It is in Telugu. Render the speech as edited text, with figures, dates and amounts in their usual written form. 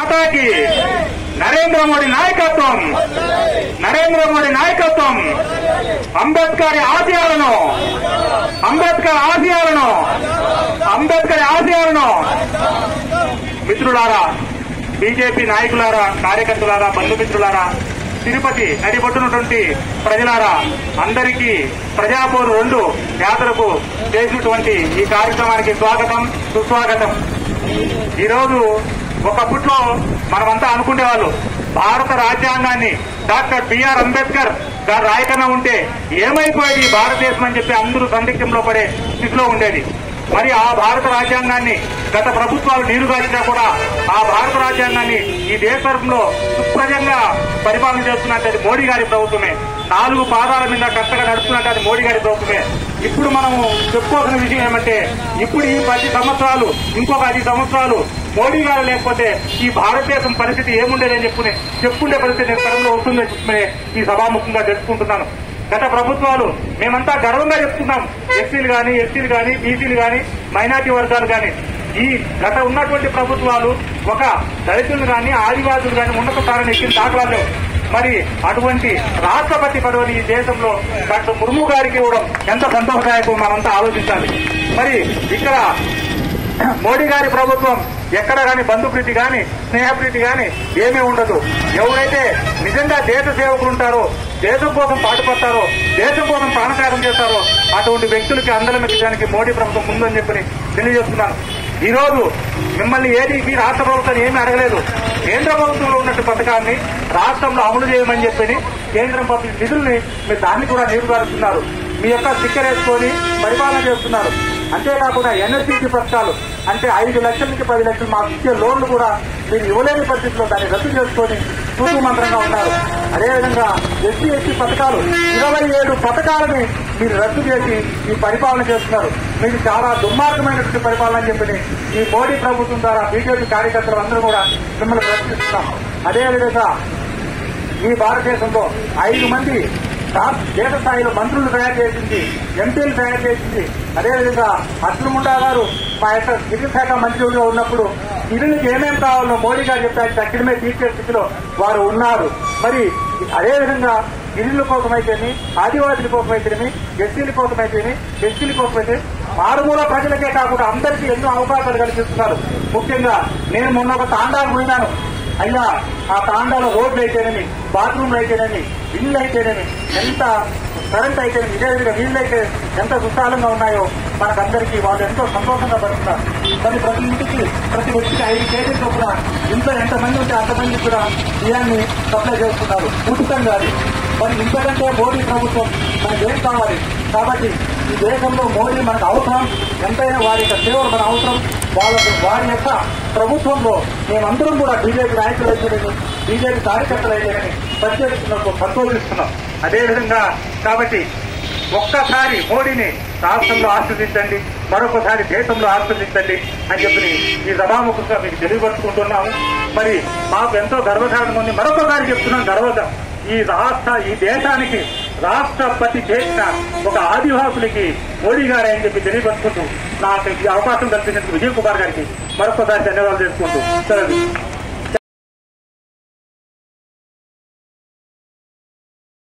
మాతాకి నరేంద్ర మోడీ నాయకత్వం, నరేంద్ర మోడీ నాయకత్వం. అంబేద్కర్ ఆశయాలను, అంబేద్కర్ ఆశయాలను, అంబేద్కర్ ఆశయాలను. మిత్రులారా, బీజేపీ నాయకులారా, కార్యకర్తలారా, బంధుమిత్రులారా, తిరుపతి నడిబొట్టునటువంటి ప్రజలారా, అందరికీ ప్రజాపోరు 2 యాత్రకు చేసినటువంటి ఈ కార్యక్రమానికి స్వాగతం, సుస్వాగతం. ఈరోజు ఒకప్పట్లో మనమంతా అనుకునేవాళ్ళు, భారత రాజ్యాంగాన్ని డాక్టర్ బిఆర్ అంబేద్కర్ గారు రాయకన్నా ఉంటే ఏమైపోయేది ఈ భారతదేశం అని చెప్పి అందరూ సందిగ్ధంలో పడే స్థితిలో ఉండేది. మరి ఆ భారత రాజ్యాంగాన్ని గత ప్రభుత్వాలు నీరుగార్చినా కూడా ఆ భారత రాజ్యాంగాన్ని ఈ దేశంలో సుప్రజంగా పరిపాలన చేస్తున్నట్టు అది మోడీ గారి ప్రభుత్వమే. 4 పాదాల మీద కరెక్ట్గా నడుస్తున్నట్టు అది మోడీ గారి ప్రభుత్వమే. ఇప్పుడు మనము చెప్పుకోవాల్సిన విషయం ఏమంటే, ఇప్పుడు ఈ 10 సంవత్సరాలు, ఇంకొక 10 సంవత్సరాలు మోడీ గారు లేకపోతే ఈ భారతదేశం పరిస్థితి ఏముండేదని చెప్పుకునే పరిస్థితి తరంలో వస్తుందని చెప్పి ఈ సభాముఖంగా తెలుసుకుంటున్నాను. గత ప్రభుత్వాలు మేమంతా గర్వంగా చెప్తున్నాం, ఎస్సీలు కానీ, ఎస్టీలు కానీ, బీసీలు కానీ, మైనార్టీ వర్గాలు కానీ. ఈ గత ఉన్నటువంటి ప్రభుత్వాలు ఒక దళితులు కానీ, ఆదివాసులు కానీ ఉన్నత స్థానాన్ని ఎక్కిన దాఖలాలు. మరి అటువంటి రాష్ట్రపతి పదవిని ఈ దేశంలో డాక్టర్ ముర్ము గారికి ఇవ్వడం ఎంత సంతోషదాయకం మనంతా ఆలోచించాలి. మరి ఇక్కడ మోడీ గారి ప్రభుత్వం ఎక్కడ కానీ బంధుప్రీతి కానీ, స్నేహప్రీతి కానీ ఏమీ ఉండదు. ఎవరైతే నిజంగా దేశ సేవకులు ఉంటారో, దేశం కోసం పాటుపడతారో, దేశం కోసం ప్రాణత్యాగం చేస్తారో అటువంటి వ్యక్తులకి అందలం ఎక్కడానికి మోడీ ప్రభుత్వం ముందని చెప్పి తెలియజేస్తున్నాను. ఈ రోజు మిమ్మల్ని ఏది రాష్ట్ర ప్రభుత్వాన్ని ఏమీ అడగలేదు. కేంద్ర ప్రభుత్వంలో ఉన్నట్టు పథకాన్ని రాష్ట్రంలో అమలు చేయమని చెప్పి కేంద్రం పంపిన నిధుల్ని మీరు దాన్ని కూడా నీరుగారుస్తున్నారు. మీ యొక్క స్టిక్కర్ వేసుకొని పరిపాలన చేస్తున్నారు. అంతేకాకుండా ఎన్ఎస్సీసీ పథకాలు అంటే 5 లక్షల నుంచి 10 లక్షలు మాకు ఇచ్చే లోన్లు కూడా మీరు ఇవ్వలేని పరిస్థితిలో దాన్ని రద్దు చేసుకొని తూతూ మంత్రంగా ఉన్నారు. అదేవిధంగా ఎస్సీ ఎస్టీ పథకాలు 27 పథకాలని మీరు రద్దు చేసి ఈ పరిపాలన చేస్తున్నారు. మీకు చాలా దుర్మార్గమైనటువంటి పరిపాలన అని చెప్పి ఈ మోడీ ప్రభుత్వం ద్వారా బీజేపీ కార్యకర్తలు అందరూ కూడా మిమ్మల్ని ప్రశ్నిస్తున్నాం. అదేవిధంగా ఈ భారతదేశంలో 5 మంది దేశ స్థాయిలో మంత్రులు తయారు చేసింది, ఎంపీలు తయారు చేసింది. అదేవిధంగా అర్జున్ గారు మా యొక్క విద్యుత్ మంత్రులుగా ఉన్నప్పుడు నిధులకు ఏమేమి కావాలో మోడీ గారు చెప్పారు, తక్షణమే తీర్చే స్థితిలో వారు ఉన్నారు. మరి అదేవిధంగా గిరిజనుల కోసమైతేనే, ఆదివాసుల కోసమైతేనే, ఎస్సీల కోసమైతేనే, ఎస్టీల కోసమైతే మారుమూల ప్రజలకే కాకుండా అందరికీ ఎన్నో అవకాశాలు కల్పిస్తున్నారు. ముఖ్యంగా నేను మొన్న ఒక తాండాకు పోయినాను. అయినా ఆ తాండాలో రోడ్లు అయితేనేమి, బాత్రూమ్లు అయితేనేమి, ఇళ్ళు అయితేనేమి, ఎంత కరెంట్ అయితేనేమి, ఇదే విధంగా వీళ్ళు అయితే ఎంత సుశాలంగా ఉన్నాయో మనకందరికీ వాళ్ళు ఎంతో సంతోషంగా పడుతున్నారు. మరి ప్రతి ఇంటికి, ప్రతి వ్యక్తికి 5 కేజీల చొప్పున ఇంట్లో ఎంతమంది ఉంటే అంతమంది కూడా బియ్యాన్ని సప్లై చేస్తున్నారు ఉచితంగా. మరి ఇంతకంటే మోడీ ప్రభుత్వం మనకేం కావాలి? కాబట్టి ఈ దేశంలో మోడీ మనకు అవసరం, ఎంతైనా వారి యొక్క సేవలు మన అవసరం. వారి యొక్క ప్రభుత్వంలో మేమందరం కూడా బీజేపీ నాయకులు అయితేనేమి, బీజేపీ కార్యకర్తలు అయితేనేమి ప్రత్యేకిస్తున్నట్టు సంతోషిస్తున్నాం. అదేవిధంగా కాబట్టి ఒక్కసారి మోడీని రాష్ట్రంలో ఆశీర్వదించండి, మరొకసారి దేశంలో ఆశీర్వదించండి అని చెప్పి ఈ సభాముఖంగా మీకు తెలియపరుచుకుంటున్నాము. మరి మాకు ఎంతో గర్వకారణం ఉంది. మరొకసారి చెప్తున్నాం గర్వంగా, ఈ దేశానికి రాష్ట్రపతి చేసిన ఒక ఆదివాసులకి మోడీ గారే అని చెప్పి తెలియపరుచుకుంటూ నాకు ఈ అవకాశం కల్పించినందుకు విజయ్ కుమార్ గారికి మరొకసారి ధన్యవాదాలు చేసుకుంటూ